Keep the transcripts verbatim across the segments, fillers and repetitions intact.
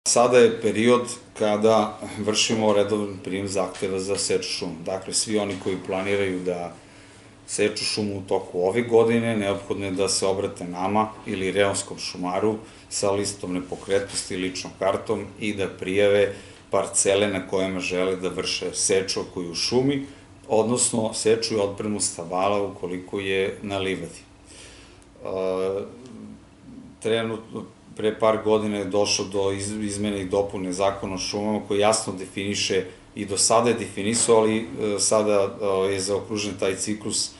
Sada je period kada vršimo redovan prijem zahteva za seču šuma. Dakle, svi oni koji planiraju da seču šumu u toku ove godine, neophodno je da se obrate nama ili reonskom šumaru sa listom nepokretnosti i ličnom kartom i da prijave parcele na kojima žele da vrše seču ako je u šumi, odnosno seču i odbranu stabala ukoliko je na livadi. Trenutno, pre par godina je došlo do izmene i dopune zakona o šumama koji jasno definiše, i do sada je definisao, ali sada je zaokružen taj ciklus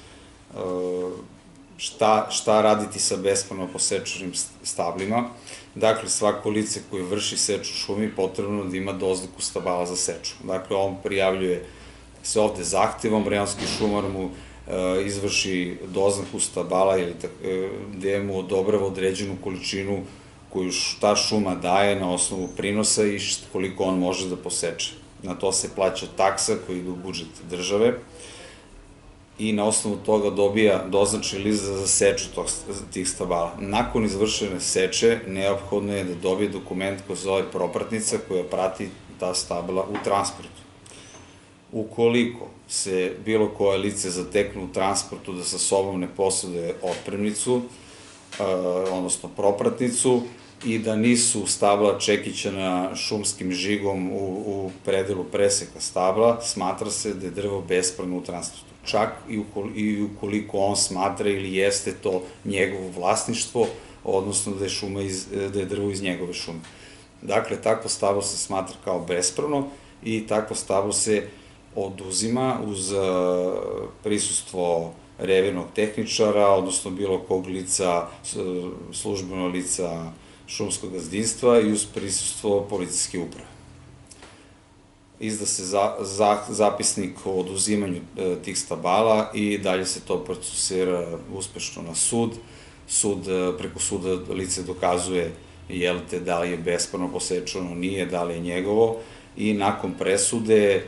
šta raditi sa bespravno posečenim stablima. Dakle, svako lice koje vrši seču šumi potrebno da ima dozvolu stabala za seču. Dakle, on prijavljuje se ovde zahtevom, reonski šumar mu izvrši doznaku stabala gde mu odobrava određenu količinu koju ta šuma daje na osnovu prinosa i koliko on može da poseče. Na to se plaća taksa koja ide u budžet države i na osnovu toga dobija doznačni list za seču tih stabala. Nakon izvršene seče neophodno je da dobije dokument koji se zove propratnica koja prati ta stabla u transportu. Ukoliko se bilo koje lice zatekne u transportu da sa sobom ne poseduje otpremnicu, odnosno propratnicu, i da nisu stabla čekićena šumskim žigom u predelu preseka stabla, smatra se da je drvo bespravno u transportu. Čak i ukoliko on smatra ili jeste to njegovo vlasništvo, odnosno da je drvo iz njegove šume. Dakle, takvo stablo se smatra kao bespravno i takvo stablo se oduzima uz prisustvo revirnog tehničara, odnosno bilo kog lica, službeno lica šumskog gazdinstva i uz prisustvo policijske uprave. Izda se zapisnik o oduzimanju tih stabala i dalje se to procesira uspešno na sud. Preko suda lice dokazuje da li je bespravno posečeno, nije, da li je njegovo, i nakon presude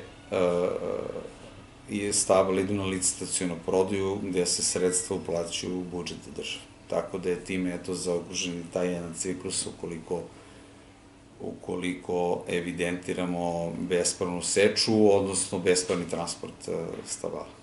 stabla idu na licitacionu prodaju gde se sredstva uplaćuju u budžet države. Tako da je time zaokružen taj jedan ciklus ukoliko evidentiramo bespravnu seču, odnosno bespravni transport stabala.